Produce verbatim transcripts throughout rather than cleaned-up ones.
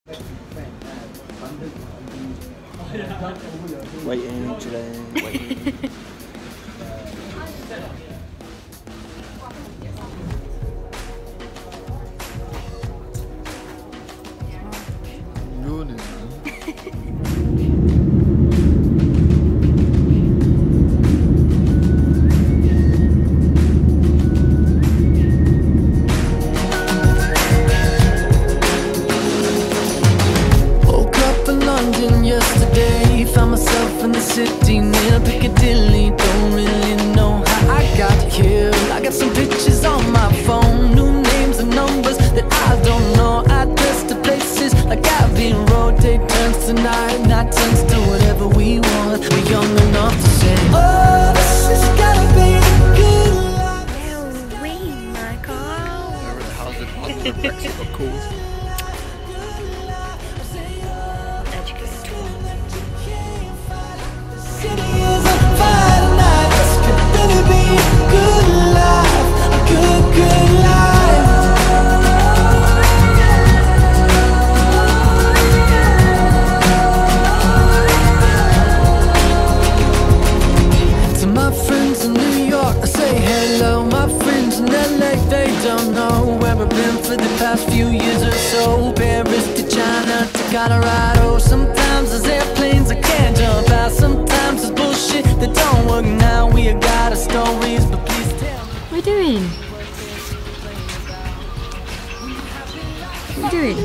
Waiting, chilling, waiting. Yesterday, found myself in the city near Piccadilly. Don't really know how I got here. I got some pictures on my phone, new names and numbers that I don't know. Address to places like Abbey Road. Day turns to night, night turns to whatever we want. We're young enough to say, oh, this has gotta be the good life. Oh, wee, Michael. Where the hell's the hell's the Brexit got called? For the past few years or so, Paris to China to Colorado. Sometimes there's airplanes I can't jump out. Sometimes there's bullshit that don't work. Now we got our stories, but please tell me. What are you doing? What are you doing?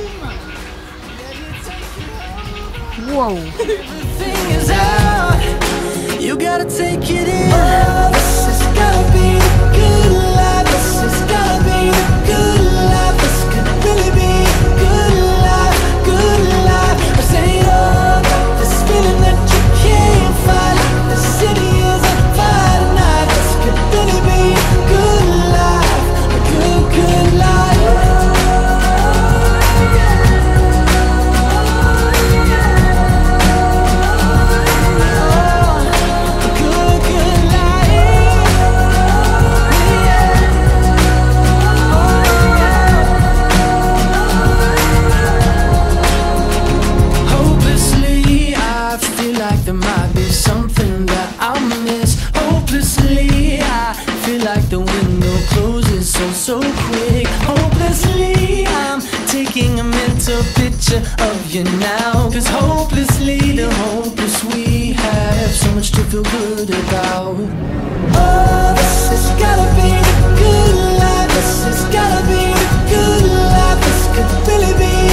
Whoa. Everything is out. You gotta take it in. Oh, this has gotta be the good life. This has gotta be the good life. Really be a good life, good life. I say, oh, got this feeling that you can't fight. The city is on fire tonight. This could really be a good life, a good, good life. A good, good life. Hopelessly, I feel like there might be something that I miss. Hopelessly, I feel like the window closes so, so quick. Hopelessly, I'm taking a mental picture of you now. Cause hopelessly, the hopeless we have so much to feel good about. Oh, this has gotta be the good life. This has gotta be the good life. This could really be